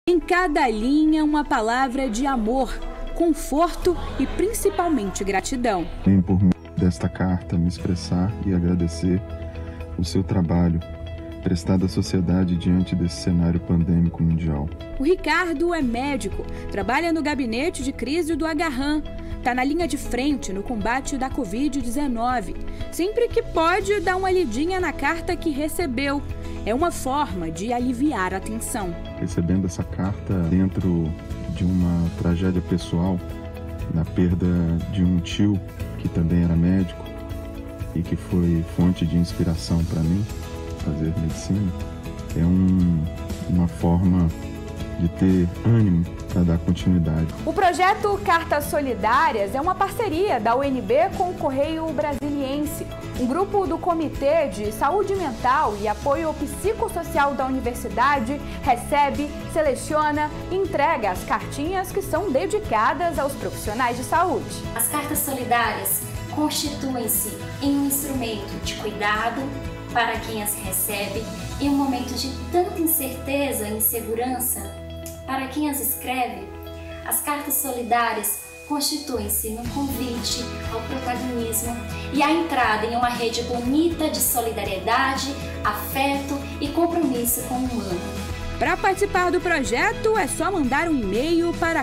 Em cada linha, uma palavra de amor, conforto e principalmente gratidão. Venho por meio desta carta me expressar e agradecer o seu trabalho prestado à sociedade diante desse cenário pandêmico mundial. O Ricardo é médico, trabalha no gabinete de crise do Agarram, está na linha de frente no combate da Covid-19. Sempre que pode, dá uma lidinha na carta que recebeu. É uma forma de aliviar a tensão. Recebendo essa carta dentro de uma tragédia pessoal, na perda de um tio que também era médico e que foi fonte de inspiração para mim fazer medicina, é uma forma de ter ânimo para dar continuidade. O projeto Cartas Solidárias é uma parceria da UNB com o Correio Brasiliense, um grupo do Comitê de Saúde Mental e Apoio Psicossocial da Universidade recebe, seleciona e entrega as cartinhas que são dedicadas aos profissionais de saúde. As cartas solidárias constituem-se em um instrumento de cuidado para quem as recebe em um momento de tanta incerteza e insegurança. Para quem as escreve, as cartas solidárias constituem-se num convite ao protagonismo e à entrada em uma rede bonita de solidariedade, afeto e compromisso com o humano. Para participar do projeto, é só mandar um e-mail para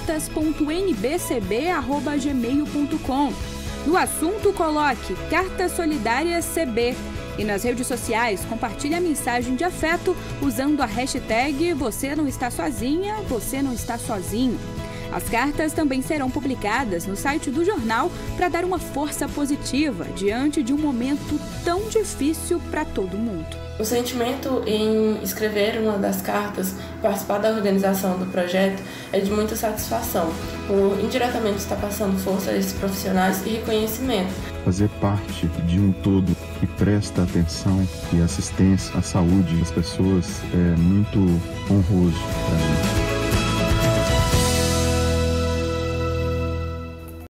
cartas.nbcb@gmail.com. No assunto, coloque Cartas Solidárias CB. E nas redes sociais, compartilhe a mensagem de afeto usando a hashtag Você Não Está Sozinha, Você Não Está Sozinho. As cartas também serão publicadas no site do jornal para dar uma força positiva diante de um momento tão difícil para todo mundo. O sentimento em escrever uma das cartas, participar da organização do projeto, é de muita satisfação, por indiretamente estar passando força a esses profissionais e reconhecimento. Fazer parte de um todo que presta atenção e assistência à saúde das pessoas é muito honroso para mim.